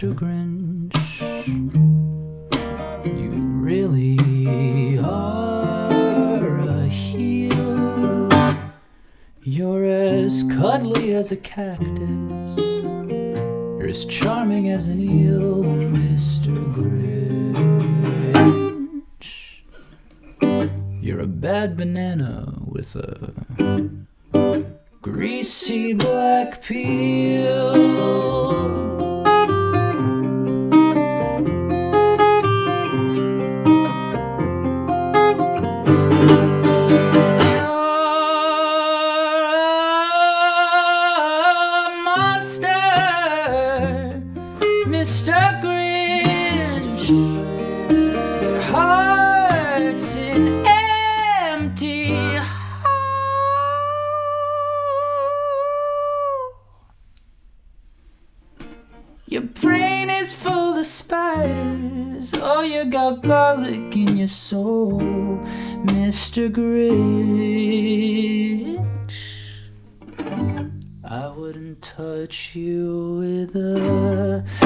Mr. Grinch. You really are a heel. You're as cuddly as a cactus. You're as charming as an eel, Mr. Grinch. You're a bad banana with a greasy black peel. Mr. Grinch, your heart's an empty hole. Your brain is full of spiders. Oh, you got garlic in your soul, Mr. Grinch. I wouldn't touch you with a